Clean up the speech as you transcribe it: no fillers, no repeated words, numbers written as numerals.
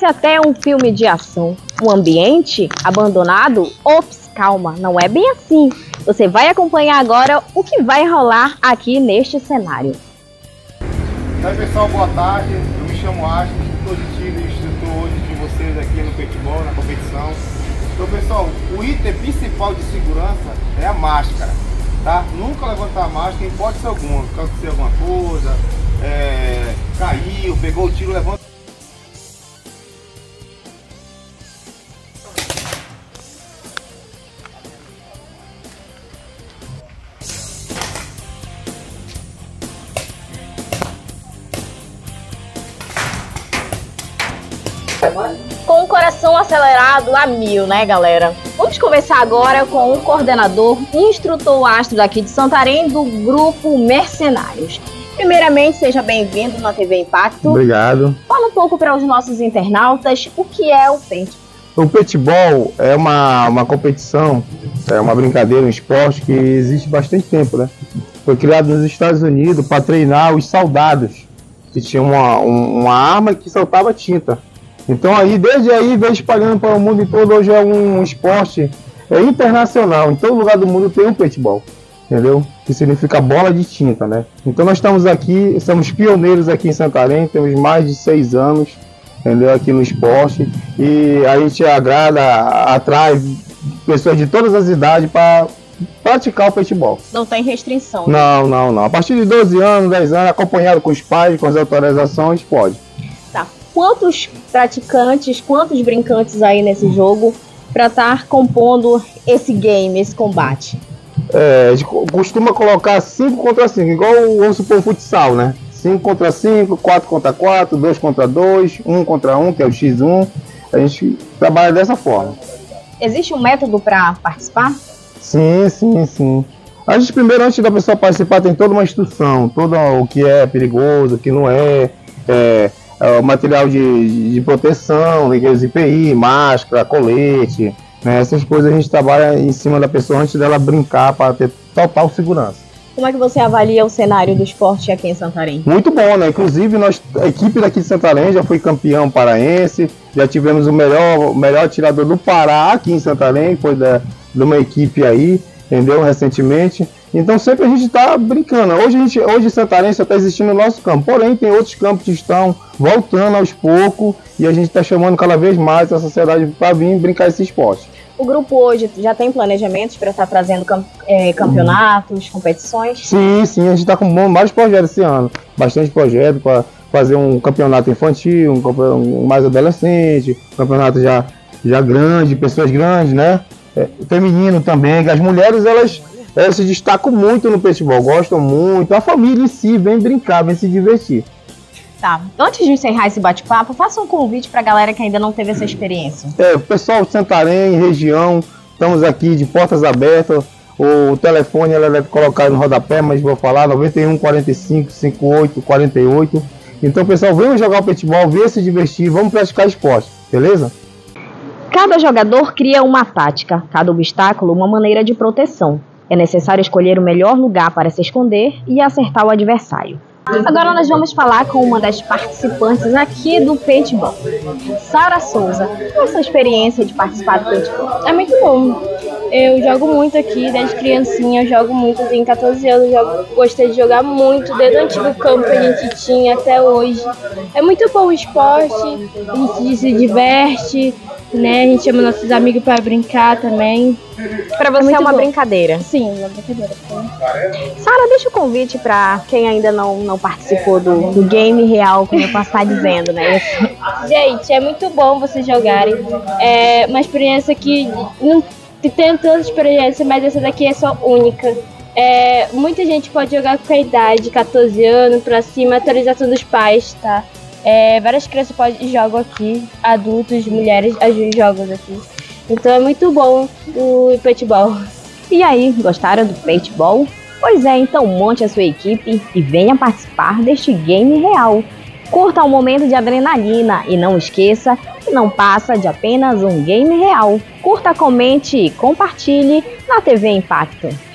Parece até um filme de ação. Um ambiente abandonado? Ops, calma, não é bem assim. Você vai acompanhar agora o que vai rolar aqui neste cenário. Oi pessoal, boa tarde. Eu me chamo Ashley, estou de time instrutor hoje de vocês aqui no paintball, na competição. Então pessoal, o item principal de segurança é a máscara, tá? Nunca levantar a máscara em hipótese alguma. Se acontecer alguma coisa, caiu, pegou o tiro, levanta. Com o coração acelerado a 1000, né, galera? Vamos conversar agora com o coordenador, instrutor astro daqui de Santarém, do grupo Mercenários. Primeiramente, seja bem-vindo na TV Impacto. Obrigado. Fala um pouco para os nossos internautas o que é o paintball. O paintball é uma competição, é uma brincadeira, um esporte que existe bastante tempo, né? Foi criado nos Estados Unidos para treinar os soldados, que tinham uma arma que soltava tinta. Então desde aí veio espalhando para o mundo todo. Hoje é um esporte internacional. Em todo lugar do mundo tem um paintball, entendeu? Que significa bola de tinta, né? Então nós estamos aqui, somos pioneiros aqui em Santarém, temos mais de 6 anos, entendeu? Aqui no esporte, e a gente atrai pessoas de todas as idades para praticar o paintball. Não tem restrição, né? Não. A partir de 12 anos, 10 anos, acompanhado com os pais, com as autorizações, pode. Tá. Quantos praticantes, quantos brincantes aí nesse jogo para estar compondo esse game, esse combate? A gente costuma colocar 5 contra 5, igual vamos supor o futsal, né? 5 contra 5, 4 contra 4, 2 contra 2, 1 contra 1, que é o X1. A gente trabalha dessa forma. Existe um método para participar? Sim. A gente primeiro, antes da pessoa participar, tem toda uma instrução, todo o que é perigoso, o que não o material de proteção, os EPI, máscara, colete, né? Essas coisas a gente trabalha em cima da pessoa antes dela brincar para ter total segurança. Como é que você avalia o cenário do esporte aqui em Santarém? Muito bom, né? Inclusive a equipe daqui de Santarém já foi campeão paraense, já tivemos o melhor atirador do Pará aqui em Santarém, foi de uma equipe aí, entendeu? Recentemente. Então sempre a gente está brincando. Hoje Santarém só está existindo no nosso campo, porém tem outros campos que estão voltando aos poucos e a gente está chamando cada vez mais a sociedade para vir brincar esse esporte. O grupo hoje já tem planejamentos para estar trazendo campeonatos, competições? Sim, a gente está com vários projetos esse ano, bastante projeto para fazer um campeonato infantil, um mais adolescente, um campeonato já grande, pessoas grandes, né? Feminino também, as mulheres elas se destacam muito no paintball, gostam muito, a família em si vem brincar, vem se divertir. Tá, antes de encerrar esse bate-papo, faça um convite para a galera que ainda não teve essa experiência. O pessoal de Santarém, região, estamos aqui de portas abertas, o telefone ela deve colocar no rodapé, mas vou falar, 91 45 58 48. Então pessoal, venham jogar o paintball, venham se divertir, vamos praticar esporte, beleza? Cada jogador cria uma tática, cada obstáculo uma maneira de proteção. É necessário escolher o melhor lugar para se esconder e acertar o adversário. Agora nós vamos falar com uma das participantes aqui do paintball, Sara Souza. Qual é a sua experiência de participar do paintball? É muito bom. Eu jogo muito aqui, desde criancinha, eu jogo muito, tenho 14 anos, gostei de jogar muito, desde o antigo campo que a gente tinha até hoje. É muito bom o esporte, a gente se diverte, né? A gente chama nossos amigos para brincar também. Para você é uma brincadeira? Sim, uma brincadeira. Sara, deixa o convite para quem ainda não participou do game real, como eu posso estar dizendo, né? Gente, é muito bom vocês jogarem. É uma experiência que não tem tantas experiências, mas essa daqui é só única. Muita gente pode jogar com a idade, 14 anos pra cima, atualização dos pais, tá? Várias crianças jogam aqui, adultos, mulheres, jogam aqui. Então é muito bom o paintball. E aí, gostaram do paintball? Pois é, então monte a sua equipe e venha participar deste game real. Curta um momento de adrenalina e não esqueça que não passa de apenas um game real. Curta, comente e compartilhe na TV Impacto.